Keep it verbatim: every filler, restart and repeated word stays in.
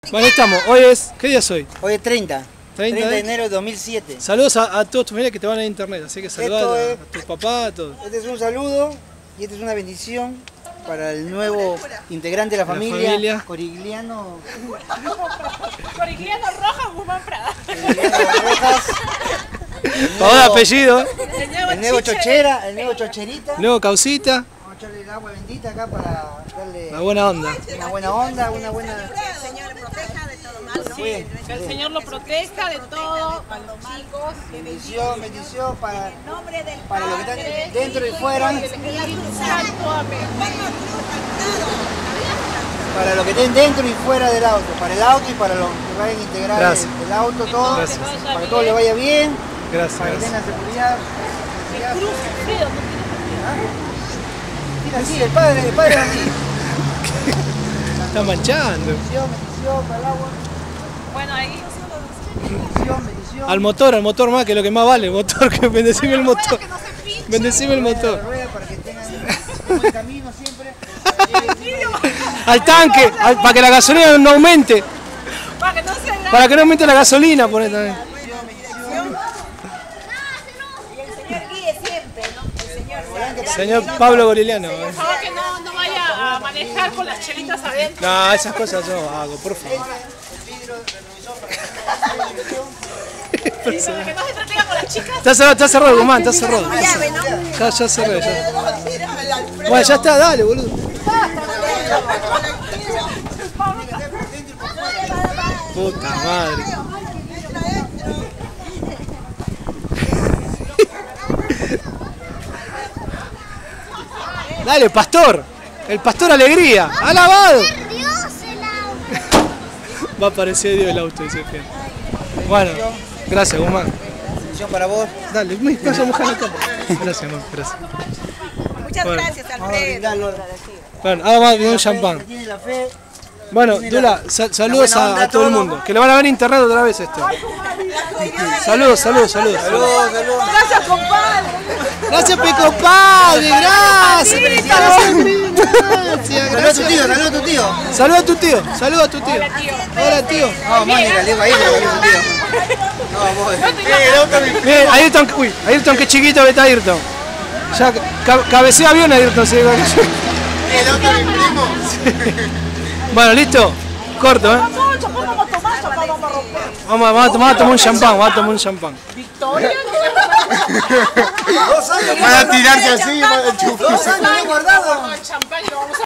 Bueno, estamos. Hoy es... ¿Qué día es hoy? Hoy es treinta. treinta de enero de dos mil siete. Saludos a, a todos tus familiares que te van a internet, así que saludos a, es, a tus papás, a todos. Este es un saludo y esta es una bendición para el nuevo integrante de la, la familia, familia, Corigliano. Corigliano Rojas Guzmán Prada. Corigliano Rojas. Todo de apellido. El nuevo Chochera, el nuevo Chocherita. El nuevo Causita. Vamos a echarle el agua bendita acá para darle una buena onda. Una buena onda, una buena... Sí, que el Señor lo proteja de todo, a los chicos. Bendición, bendición para, para los que están dentro y fuera. Para los que estén dentro y fuera del auto, para el auto y para los que vayan a integrar el, el auto, todo. Gracias. Para que todo le vaya bien. Gracias. Para que tengan seguridad. Mira, sí, el padre, el padre así. Está manchando. Bendición, bendición para el agua. Bueno, ahí. Bendición, bendición. Al motor, al motor más, que es lo que más vale, el motor, que bendecime el motor. Bendecime el motor. Para que tengan un buen camino siempre. Al tanque, al, para que la gasolina no aumente. Para que no, se para que no aumente la gasolina, poné también. Y el Señor guíe siempre, ¿no? El Señor, señor Pablo Corigliano. Por favor, que no, no vaya a manejar con las chelitas adentro. No, esas cosas yo no hago, por favor. Sí, para que no se entretenga con las chicas. Está cerrado, está cerrado, Guzmán, está cerrado. Ya, ya cerré, ya. Bueno, ya está, dale, boludo. Puta madre. Dale, pastor. El pastor Alegría. ¡Alabado! Va a aparecer Dios el auto, dice que. Bueno, gracias, Guzmán. Bendición para vos. Dale, me vas a mojar la cama. Gracias, Guzmán, gracias. Muchas bueno. gracias, Alfredo. Bueno, ahora vamos a beber un champán. Bueno, Dula, sal saludos a, a todo el mundo. Que le van a ver en internet otra vez esto. Saludos, saludos, saludos. Saludos, saludos. Gracias, compadre. Gracias, pe compadre. Gracias. Gracias. Saludos a tu tío, saludos a tu tío. Saludos a tu tío, saludos a tu tío. Hola, tío. No, Mónica, le digo ahí, saludos a tu tío. No, voy. Bien, Ayrton, uy, Ayrton, qué chiquito que está Ayrton. Ya ca cabecea bien Ayrton, sí. El otro mi primo. Bueno, listo. Corto, ¿eh? Vamos, vamos a tomar, tomar un champán, vamos a tomar un champán. Victoria. Van a tirarse así, van a chupar. Dos años guardado. Champán, vamos a